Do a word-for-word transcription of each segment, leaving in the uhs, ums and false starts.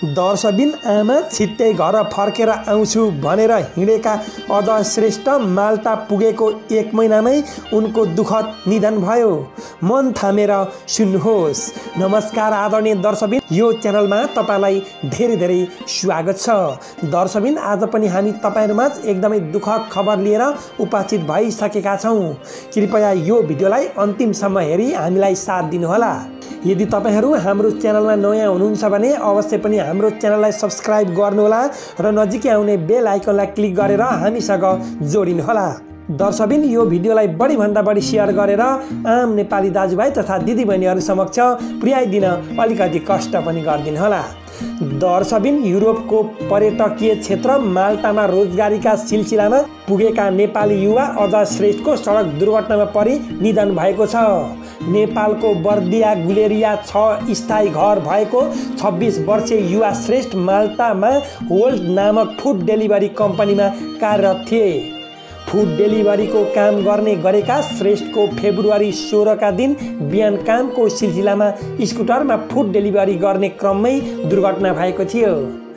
दर्शबिन आमा छिट्टै घर फर्केर आउँछु भनेर हिँडेका अजय श्रेष्ठ माल्टा पुगेको एक महिनामै उनको दुःखद निधन भयो। मन थामेर सुन्नुहोस्। नमस्कार आदरणीय दर्शबिन, यो च्यानलमा तपाईलाई धेरै धेरै स्वागत छ। दर्शबिन, आज पनि हामी तपाईहरुमाझ एकदमै दुःखद खबर लिएर उपस्थित भइसकेका छौं। कृपया यो भिडियोलाई अन्तिमसम्म हेरी हामीलाई साथ दिनुहोला। यदि तपाईहरु हाम्रो च्यानलमा नयाँ हुनुहुन्छ भने अवश्य पनि हाम्रो च्यानललाई सब्स्क्राइब गर्नुहोला र नजिकै आउने बेल आइकनलाई क्लिक गरेर हामीसँग जोडिनुहोला। दर्शबिन, यो भिडियोलाई बढी भन्दा बढी शेयर गरेर आम नेपाली दाजुभाइ तथा दिदीबहिनीहरु समक्ष पुर्याइदिन अलिकति कष्ट पनि गरिदिनुहोला। दर्शबिन, युरोपको पर्यटकीय क्षेत्र माल्टामा रोजगारीका सिलसिलामा पुगेका नेपाली युवा अजय श्रेष्ठको सडक दुर्घटनामा परि निधन भएको छ। नेपालको बर्दिया गुलेरिया छ स्थायी घर भएको छब्बीस वर्षीय युवा श्रेष्ठ माल्टामा होल्ट नामक फुड डेलिभरी कम्पनीमा कार्यरत थिए। फुड डेलिभरीको काम गर्ने गरेका श्रेष्ठको फेब्रुअरी सोह्र का दिन बिहान कामको सिलसिलामा स्कुटरमा फुड डेलिभरी गर्ने क्रममै दुर्घटना भएको थियो।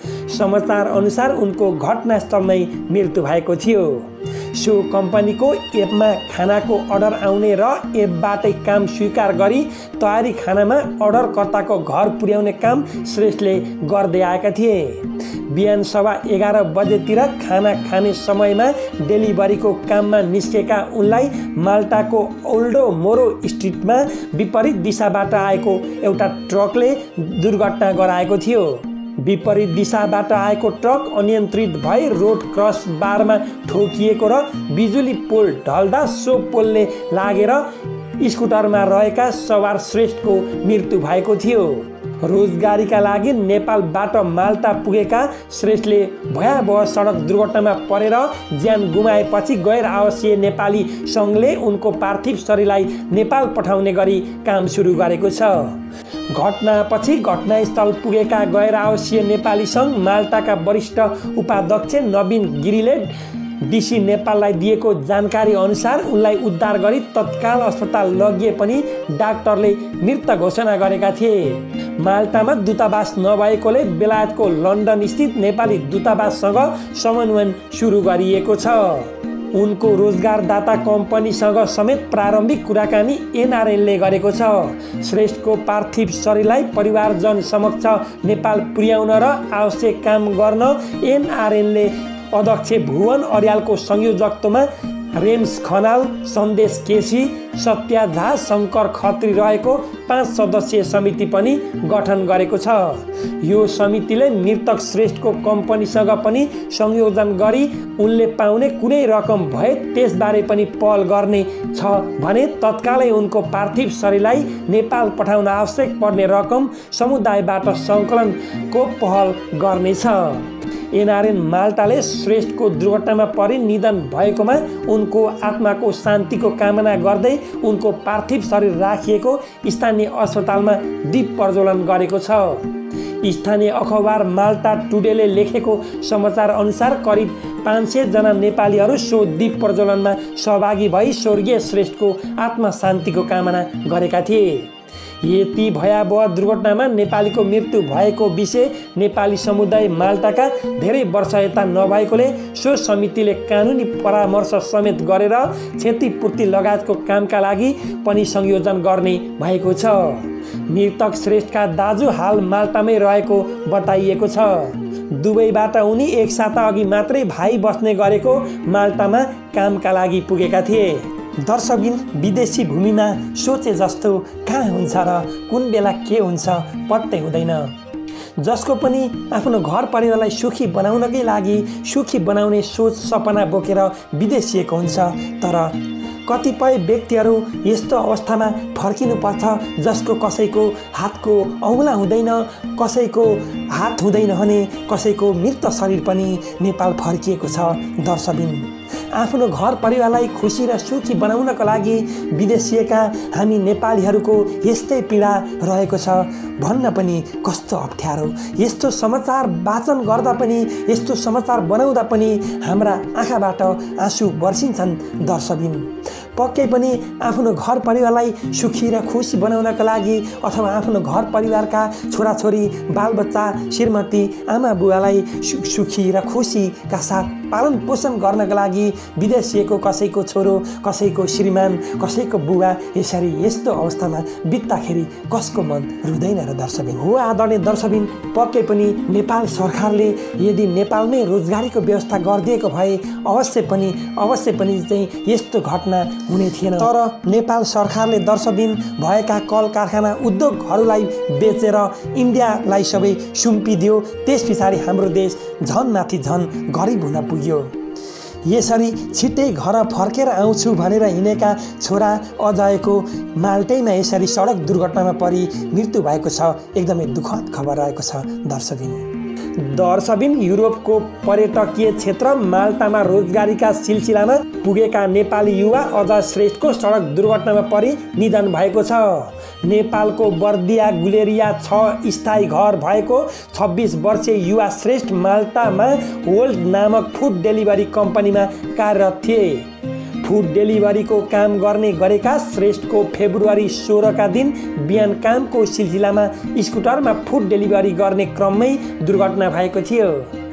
समाचार अनुसार उनको घटनास्थलमै मृत्यु भएको थियो। सो कम्पनीको एपमा खानाको अर्डर आउने र एपबाटै काम स्वीकार गरी तयारी खानामा अर्डरकर्ताको घर पुर्याउने काम श्रेष्ठले गर्दै आएका थिए। बिहान सवा एघार बजेतिर खाना खाने समयमा डेलिभरीको काममा निस्केका उनलाई माल्टाको ओल्डो मोरो स्ट्रिटमा विपरीत दिशाबाट आएको एउटा ट्रकले दुर्घटना गराएको थियो। विपरीत दिशाबाट आएको ट्रक अनियन्त्रित भई रोड क्रस बारमा ठोकिएको र बिजुली पोल ढल्दा सो पोलले लागेर स्कुटरमा रहेका सवार श्रेष्ठको मृत्यु भएको थियो। रोजगारीका लागि नेपालबाट माल्टा पुगेका श्रेष्ठले भयावह सडक दुर्घटनामा परेर ज्यान गुमाएपछि गैर आवासीय नेपाली सङ्घले उनको पार्थिव शरीरलाई नेपाल पठाउने गरी काम सुरु गरेको छ। घटनापछि घटनास्थल पुगेका गैर आवासीय नेपाली सङ्घ माल्टाका वरिष्ठ उपाध्यक्ष नवीन गिरीले डीसी नेपाललाई दिएको जानकारी अनुसार उनलाई उद्धार गरी तत्काल अस्पताल लगिए पनि डाक्टरले मृत घोषणा गरेका थिए। माल्टामा दूतावास नभएकोले बेलायतको लन्डन स्थित नेपाली दूतावाससँग समन्वय सुरु गरिएको छ। उनको रोजगारदाता कम्पनीसँग समेत प्रारम्भिक कुराकानी एनआरएनले गरेको छ। श्रेष्ठको पार्थिव शरीरलाई परिवारजन समक्ष नेपाल पुर्याउन र आवश्यक काम गर्न एनआरएनले अध्यक्ष भुवन अर्यालको संयोजकत्वमा रेम्स खनाल, सन्देश केसी, सत्या झा, शङ्कर खत्री रहेको पाँच सदस्यीय समिति पनि गठन गरेको छ। यो समितिले मृतक श्रेष्ठको कम्पनीसँग पनि संयोजन गरी उनले पाउने कुनै रकम भए त्यसबारे पनि पहल गर्ने छ भने तत्कालै उनको पार्थिव शरीरलाई नेपाल पठाउन आवश्यक पर्ने रकम समुदायबाट सङ्कलनको पहल गर्नेछ। एनआरएन माल्टाले श्रेष्ठको दुर्घटनामा परि निधन भएकोमा उनको आत्माको शान्तिको कामना गर्दै उनको पार्थिव शरीर राखिएको स्थानीय अस्पतालमा दीप प्रज्वलन गरेको छ। स्थानीय अखबार माल्टा टुडेले लेखेको समाचार अनुसार करिब पाँच सय जना नेपालीहरू सो दीप प्रज्वलनमा सहभागी भई स्वर्गीय श्रेष्ठको आत्मा शान्तिको कामना गरेका थिए। यति भयावह दुर्घटनामा नेपालीको मृत्यु भएको विषय नेपाली समुदाय माल्टाका धेरै वर्ष यता नभएकोले सो समितिले कानुनी परामर्श समेत गरेर क्षतिपूर्ति लगायतको कामका लागि पनि संयोजन गर्ने भएको छ। मृतक श्रेष्ठका दाजु हाल माल्टामै रहेको बताइएको छ। दुबईबाट उनी एक साता अघि मात्रै भाइ बस्ने गरेको माल्टामा कामका लागि पुगेका थिए। दर्शबिन, विदेशी भूमिमा सोचे जस्तो कहाँ हुन्छ र कुन बेला के हुन्छ पत्तै हुँदैन। जसको पनि आफ्नो घर परिवारलाई सुखी बनाउनकै लागि सुखी बनाउने सोच सपना बोकेर विदेशिएको हुन्छ, तर कतिपय व्यक्तिहरू यस्तो अवस्थामा फर्किनुपर्छ जसको कसैको हातको औँला हुँदैन, कसैको हात हुँदैन भने कसैको मृत शरीर पनि नेपाल फर्किएको छ। दर्शबिन, आफ्नो घर परिवारलाई खुसी र सुखी बनाउनका लागि विदेशिएका हामी नेपालीहरूको यस्तै पीडा रहेको छ भन्न पनि कस्तो अप्ठ्यारो। यस्तो समाचार वाचन गर्दा पनि, यस्तो समाचार बनाउँदा पनि हाम्रा आँखाबाट आँसु बर्सिन्छन्। दर्शबिन, पक्कै पनि आफ्नो घर परिवारलाई सुखी र खुसी बनाउनका लागि अथवा आफ्नो घर परिवारका छोराछोरी बालबच्चा श्रीमती आमा बुवालाई सुखी र खुसीका साथ पालन पोषण गर्नका लागि विदेशिएको कसैको छोरो कसैको श्रीमान कसैको बुवा यसरी यस्तो अवस्थामा बित्दाखेरि कसको मन रुँदैन र दर्शकबिन हो। आदरणीय दर्शकबिन, पक्कै पनि नेपाल सरकारले यदि नेपालमै रोजगारीको व्यवस्था गरिदिएको भए अवश्य पनि अवश्य पनि चाहिँ यस्तो घटना हुने थिएन। तर नेपाल सरकारले दर्शकबिन भएका कल कारखाना उद्योगहरूलाई बेचेर इन्डियालाई सबै सुम्पिदियो। त्यस पछाडि हाम्रो देश झन माथि झन गरिब हुन पुग्यो। यसरी छिट्टै घर फर्केर आउँछु भनेर हिँडेका छोरा अजयको माल्टैमा यसरी सडक दुर्घटनामा परि मृत्यु भएको छ। एकदमै दुःखद खबर आएको छ दर्शकबिन। दर्शकबिन, युरोपको पर्यटकीय क्षेत्र माल्टामा रोजगारीका सिलसिलामा पुगेका नेपाली युवा अजय श्रेष्ठको सडक दुर्घटनामा परि निधन भएको छ। नेपालको बर्दिया गुलेरिया छ स्थायी घर भएको छब्बिस वर्षीय युवा श्रेष्ठ माल्टामा वोल्ट नामक फुड डेलिभरी कम्पनीमा कार्यरत थिए। फुड डेलिभरीको काम गर्ने गरेका श्रेष्ठको फेब्रुअरी सोह्रका दिन बिहान कामको सिलसिलामा स्कुटरमा फुड डेलिभरी गर्ने क्रममै दुर्घटना भएको थियो।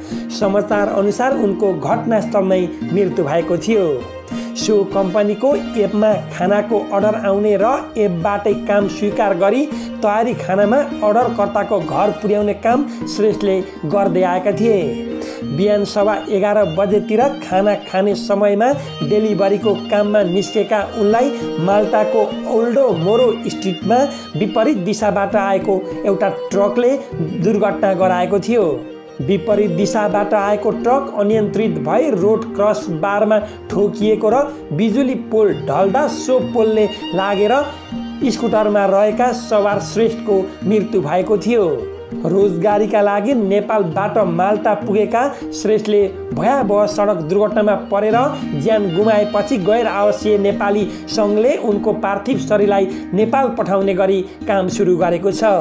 समाचार अनुसार उनको घटनास्थलमै मृत्यु भएको थियो। सो कम्पनीको एपमा खानाको अर्डर आउने र एपबाटै काम स्वीकार गरी तयारी खानामा अर्डरकर्ताको घर पुर्याउने काम श्रेष्ठले गर्दै आएका थिए। बिहान सवा एघार बजेतिर खाना खाने समयमा डेलिभरीको काममा निस्केका उनलाई माल्टाको ओल्डो मोरो स्ट्रिटमा विपरीत दिशाबाट आएको एउटा ट्रकले दुर्घटना गराएको थियो। विपरीत दिशाबाट आएको ट्रक अनियन्त्रित भई रोड क्रस बारमा ठोकिएको र बिजुली पोल ढल्दा सो पोलले लागेर स्कुटरमा रहेका सवार श्रेष्ठको मृत्यु भएको थियो। रोजगारीका लागि नेपालबाट माल्टा पुगेका श्रेष्ठले भयावह सडक दुर्घटनामा परेर ज्यान गुमाएपछि गैर आवासीय नेपाली सङ्घले उनको पार्थिव शरीरलाई नेपाल पठाउने गरी काम सुरु गरेको छ।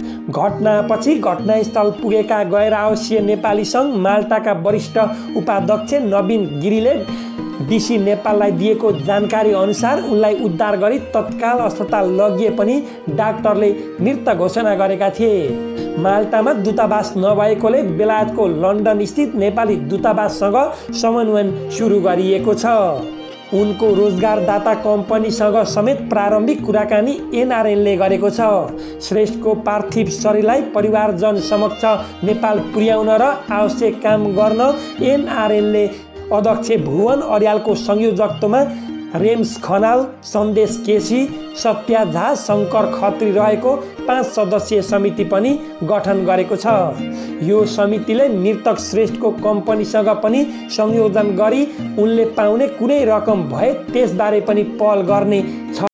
घटनापछि घटनास्थल पुगेका गैर आवासीय नेपाली सङ्घ माल्टाका वरिष्ठ उपाध्यक्ष नवीन गिरीले डिसी नेपाललाई दिएको जानकारी अनुसार उनलाई उद्धार गरी तत्काल अस्पताल लगिए पनि डाक्टरले मृत घोषणा गरेका थिए। माल्टामा दूतावास नभएकोले बेलायतको लन्डन स्थित नेपाली दूतावाससँग समन्वयन सुरु गरिएको छ। उनको रोजगारदाता कम्पनीसँग समेत प्रारम्भिक कुराकानी एनआरएनले गरेको छ। श्रेष्ठको पार्थिव शरीरलाई परिवारजन समक्ष नेपाल पुर्याउन र आवश्यक काम गर्न एनआरएनले अध्यक्ष भुवन अर्यालको संयोजकत्वमा रेम्स खनाल, सन्देश केसी, सत्या झा, शङ्कर खत्री रहेको पाँच सदस्यीय समिति पनि गठन गरेको छ। यो समितिले मृतक श्रेष्ठको कम्पनीसँग पनि संयोजन गरी उनले पाउने कुनै रकम भए त्यसबारे पनि पहल गर्ने छ।